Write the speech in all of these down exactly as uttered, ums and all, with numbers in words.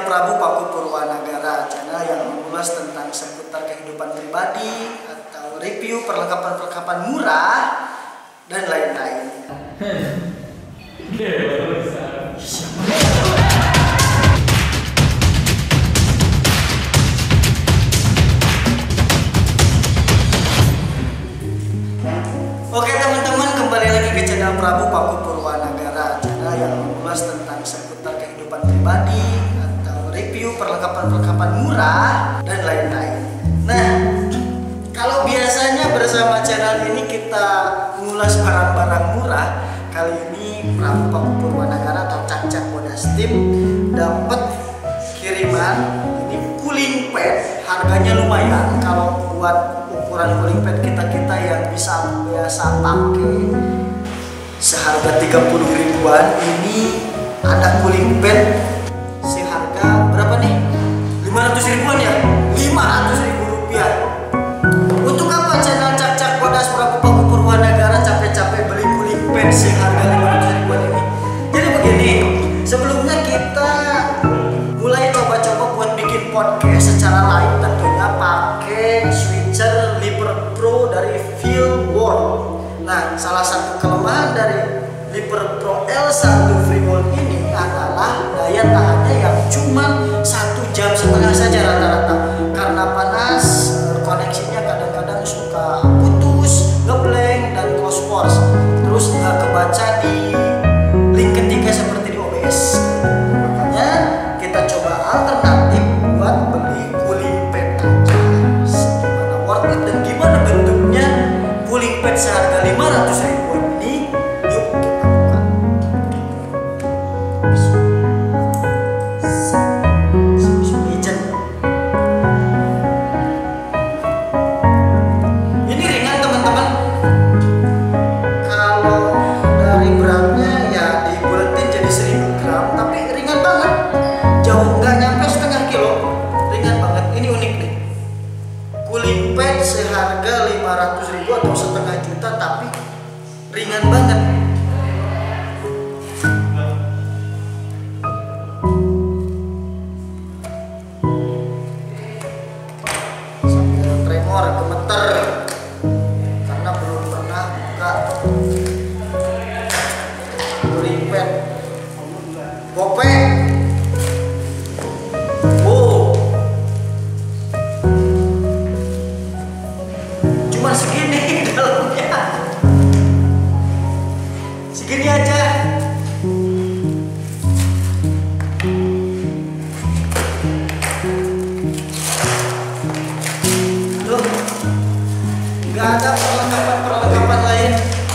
channel Prabu Paku Purwanagara, channel yang mengulas tentang seputar kehidupan pribadi atau review perlengkapan-perlengkapan murah dan lain-lain. Oke teman-teman, kembali lagi ke channel Prabu Paku Purwanagara, channel yang mengulas tentang seputar kehidupan pribadi atau review perlengkapan-perlengkapan murah dan lain-lain. Nah, kalau biasanya bersama channel ini kita mengulas barang-barang murah, kali ini Prabu Paku Purwanagara atau Cak-Cak Bodas Team dapat kiriman ini cooling pad, harganya lumayan kalau buat ukuran cooling pad kita-kita yang bisa biasa pakai seharga tiga puluh ribuan. Ini ada cooling pad seharga berapa nih? lima ratus ribuan ya? lima ratus ribu rupiah. Untuk apa channel Cak-Cak Bodas Prabu Paku Purwanagara capek-capek beli cooling pad seharga lima ratus ribuan ini? Jadi begini, sebelumnya kita mulai coba-coba buat bikin podcast secara live, tentunya pakai switcher Liper Pro dari Feelworld. Nah, salah satu kelemahan dari Liper Pro L satu Freeworld ini adalah daya tahannya yang cuma satu jam setengah saja rata-rata. Karena panas, koneksinya kadang-kadang suka putus, ngeblank, dan close force. Terus nggak kebaca di link ketiga seperti di O B S. Makanya kita coba alternatif buat beli cooling pad aja. Gimana worth it dan gimana bentuknya cooling pad seharga lima ratus ribuan ini? Yuk kita buka. Ini ringan teman-teman. Kalau dari beratnya ya dibuletin jadi seribu gram, tapi ringan banget. Jauh nggak nyampe setengah kilo, ringan banget. Ini unik nih. Cooling pad seharga lima ratus ribu atau setengah juta, tapi ringan banget. Sambil tremor, gemeter, karena belum pernah buka cooling pad. Gope. Oh. Cuma segini dalamnya. Segini aja. Loh. Nggak ada perlengkapan-perlengkapan lain.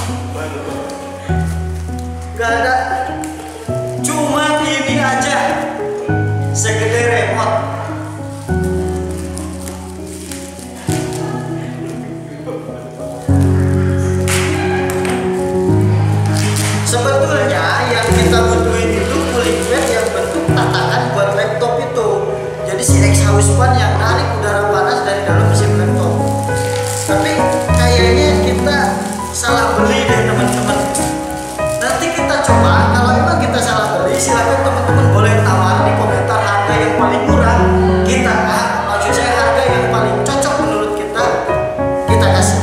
Nggak ada. Cuma ini aja. Segede remote. Sebetulnya yang kita butuhin itu cooling pad yang bentuk tatakan buat laptop itu. Jadi si exhaust fan yang narik udara panas dari dalam mesin laptop. Tapi kayaknya kita salah beli deh teman-teman. Nanti kita coba, kalau emang kita salah beli, silakan teman-teman boleh tawar di komentar harga yang paling murah. Kita, ah, maksud saya harga yang paling cocok menurut kita, kita kasih.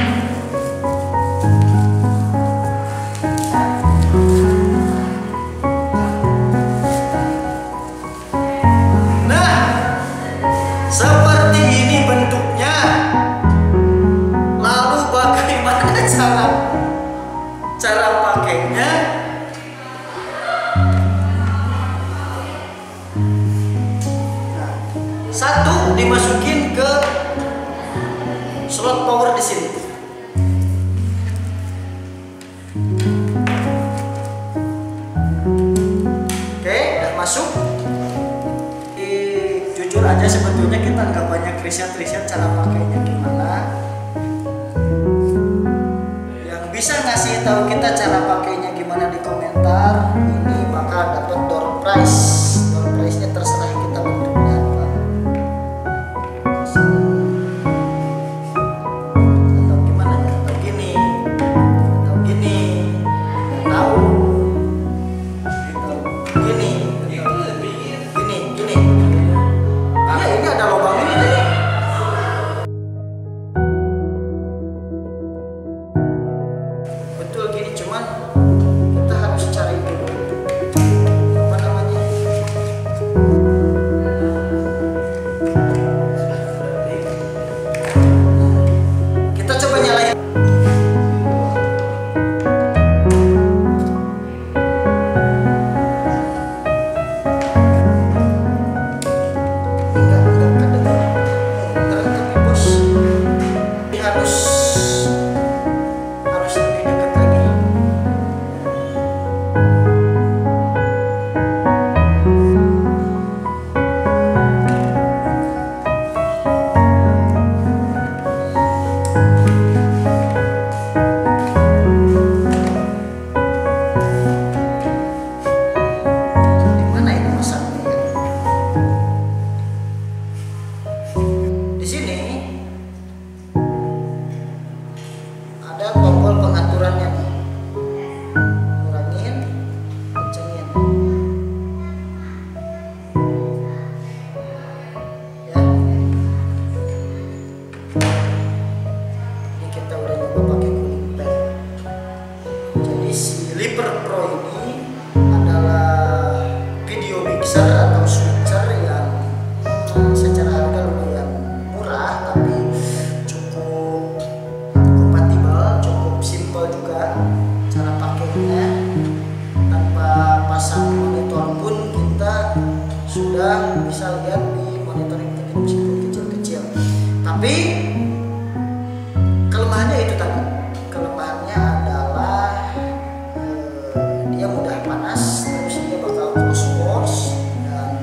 Nah, seperti ini bentuknya. Lalu bagaimana cara cara pakainya? Nah, satu dimasukin ke slot power di sini. Oke, udah masuk. Eh, jujur aja sebetulnya kita nggak banyak riset-riset cara pakainya gimana. Yang bisa ngasih tahu kita cara pakainya gimana di komentar. Ini maka dapat door prize. Door prize-nya terserah kita bentuknya apa. Atau gimana ya? Atau gini. Atau gini. Nggak tahu. Gitu. Gini. Gini. Gini. Tapi kelemahannya itu tadi. Kelemahannya adalah eh, dia mudah panas, terus dia bakal close course, dan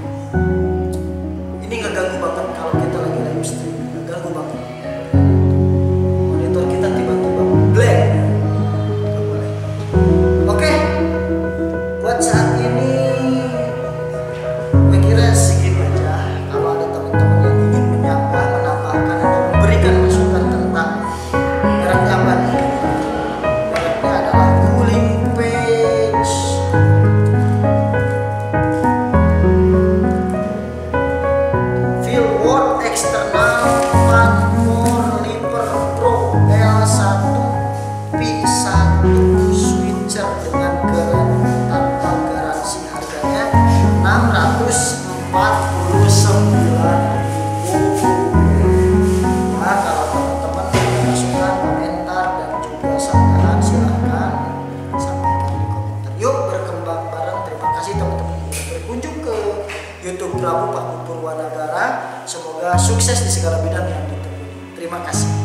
ini ngeganggu banget kalau kita lagi live stream, ngeganggu banget. Monitor kita tiba-tiba blank. Nggak boleh. Oke, buat saat ini gue kira segitu aja. Kalau ada teman-teman yang ingin menyapa, menambahkan atau memberikan masukan tentang mereknya apa nih? Mereknya adalah cooling page Fieldworth External Fan for Liver Pro L satu P satu switcher dengan garansi tanpa garansi. Harganya enam ratus empat puluh sembilan ribu. Nah, kalau teman-teman ada masukan, komentar, dan juga sanggahan, silahkan sampaikan di komentar. Yuk berkembang bareng. Terima kasih teman-teman yang sudah berkunjung ke YouTube Prabu Paku Purwanagara. Semoga sukses di segala bidang yang ditekuni. Terima kasih.